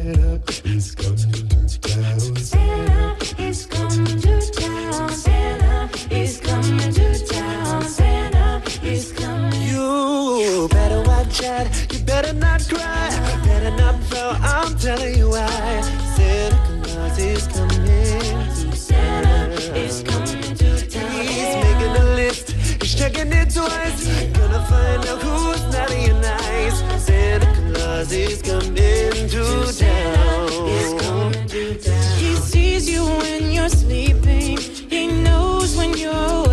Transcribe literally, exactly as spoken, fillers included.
Santa is coming to town. Santa is coming to town. Santa is coming to town. Santa is coming. You better watch out. You better not cry. You better not fall. I'm telling you why. Santa Claus is coming. Santa is coming to town. He's making a list. He's checking it twice. Gonna find out who's naughty and nice. Santa Claus is coming to town. Is coming to town. He sees you when you're sleeping. He knows when you're